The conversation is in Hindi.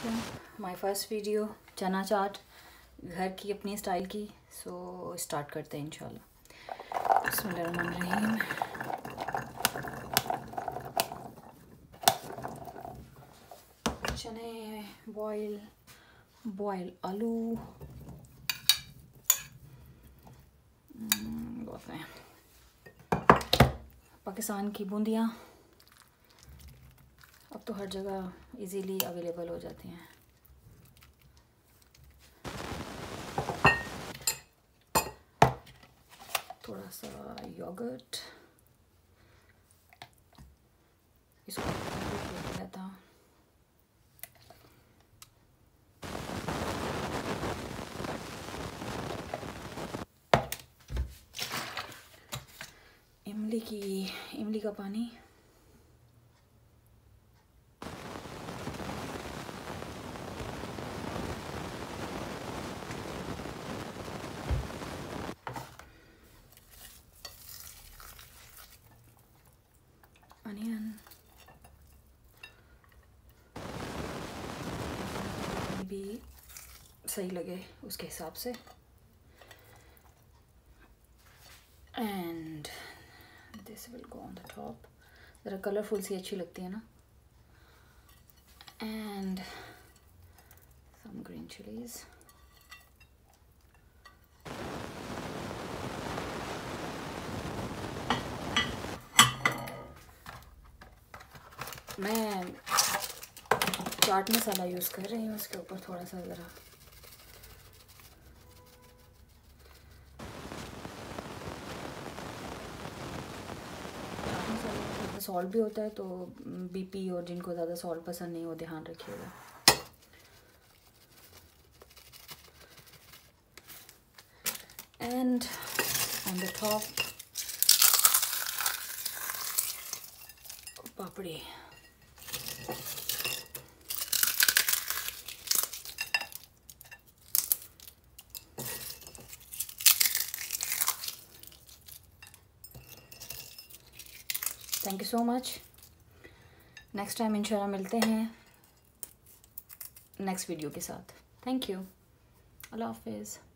माय फर्स्ट वीडियो चना चाट, घर की अपनी स्टाइल की। सो स्टार्ट करते हैं इंशाल्लाह। बिस्मिल्लाहिर्रहमानिर्रहीम। चने, बॉयल आलू, बहुत हैं। पाकिस्तान की बूंदियाँ अब तो हर जगह इजीली अवेलेबल हो जाती हैं। थोड़ा सा योगर्ट, इसको फेंट लिया था। इमली का पानी, अनियन, भी सही लगे उसके हिसाब से, and this will go on the top. ज़रा कलरफुल सी अच्छी लगती है ना। And some green chillies. मैं चाट मसाला यूज़ कर रही हूँ उसके ऊपर थोड़ा सा ज़रा। चाट मसाले में ज़्यादा सॉल्ट भी होता है, तो बीपी और जिनको ज़्यादा सॉल्ट पसंद नहीं, वो ध्यान रखिएगा। And on the top papdi. Thank you so much. Next time इंशाल्लाह मिलते हैं नेक्स्ट वीडियो के साथ। Thank you. अल्लाह हाफिज़।